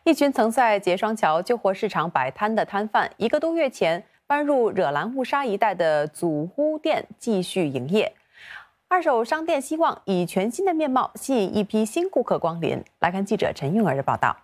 一群曾在结双桥旧货市场摆摊的摊贩，1个多月前搬入惹兰雾沙一带的祖屋店继续营业。二手商店希望以全新的面貌吸引一批新顾客光临。来看记者陈韵儿的报道。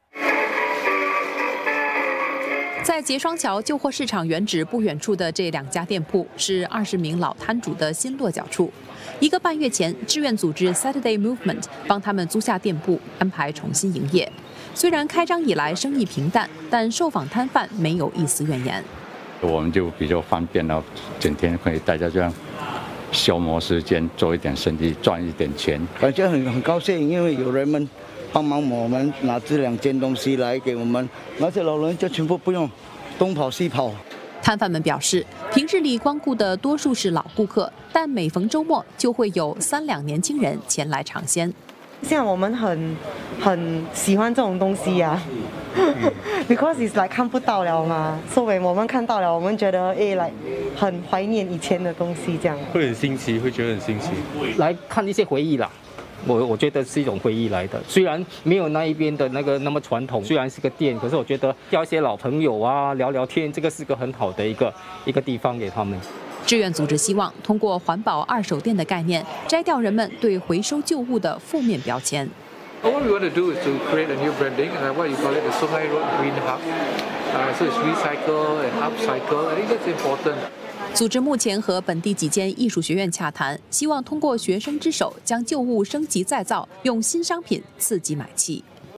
在结双桥旧货市场原址不远处的这2家店铺，是20名老摊主的新落脚处。1个半月前，志愿组织 Saturday Movement 帮他们租下店铺，安排重新营业。虽然开张以来生意平淡，但受访摊贩没有一丝怨言。 我们就比较方便了，整天可以大家这样消磨时间，做一点生意，赚一点钱， 感觉很高兴，因为有人们帮忙我们拿这2件东西来给我们，那些老人就全部不用东跑西跑。 摊贩们表示，平日里光顾的多数是老顾客，但每逢周末就会有3两年轻人前来尝鲜。 像我们很喜欢这种东西呀、because it's like 看不到了嘛，所以我们看到了，我们觉得like 很怀念以前的东西，这样会很新奇，会觉得很新奇， 来看一些回忆啦。我觉得是一种回忆来的，虽然没有那一边的那么传统，虽然是个店，可是我觉得交一些老朋友啊，聊聊天，这个是个很好的一个地方给他们。 志愿组织希望通过环保二手店的概念，摘掉人们对回收旧物的负面标签。 What we want to do is to create a new branding, and what you call it the Sungai Road Green Hub. So it's recycle and upcycle. I think that's important. 组织目前和本地几间艺术学院洽谈，希望通过学生之手将旧物升级再造，用新商品刺激买气。